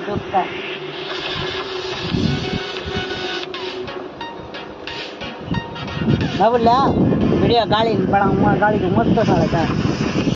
ચોખ્ખા ના બોલ્યા વિડિયો ગાડી પણ હું ગાડી તો મસ્ત ચાલે તા